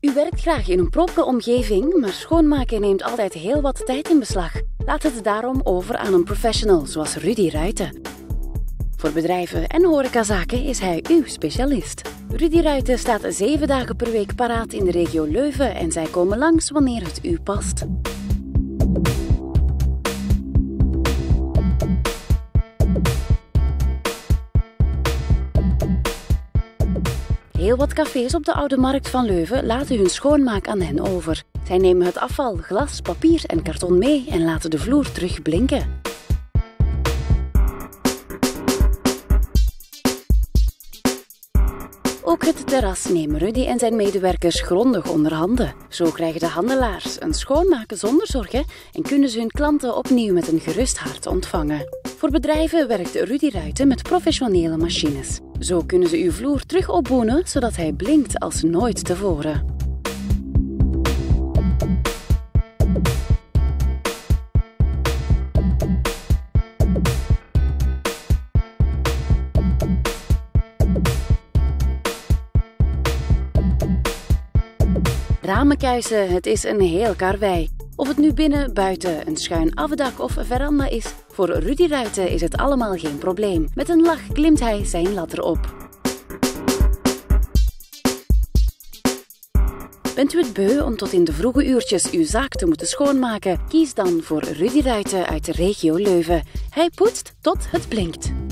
U werkt graag in een propere omgeving, maar schoonmaken neemt altijd heel wat tijd in beslag. Laat het daarom over aan een professional, zoals Rudy Ruijten. Voor bedrijven en horecazaken is hij uw specialist. Rudy Ruijten staat 7 dagen per week paraat in de regio Leuven en zij komen langs wanneer het u past. Heel wat cafés op de Oude Markt van Leuven laten hun schoonmaak aan hen over. Zij nemen het afval, glas, papier en karton mee en laten de vloer terug blinken. Ook het terras nemen Rudy en zijn medewerkers grondig onder handen. Zo krijgen de handelaars een schoonmaken zonder zorgen en kunnen ze hun klanten opnieuw met een gerust hart ontvangen. Voor bedrijven werkt Rudy Ruijten met professionele machines. Zo kunnen ze uw vloer terug opboenen, zodat hij blinkt als nooit tevoren. Ramenkuisen, het is een heel karwei. Of het nu binnen, buiten, een schuin afdak of veranda is, voor Rudy Ruijten is het allemaal geen probleem. Met een lach klimt hij zijn ladder op. Bent u het beu om tot in de vroege uurtjes uw zaak te moeten schoonmaken? Kies dan voor Rudy Ruijten uit de regio Leuven. Hij poetst tot het blinkt.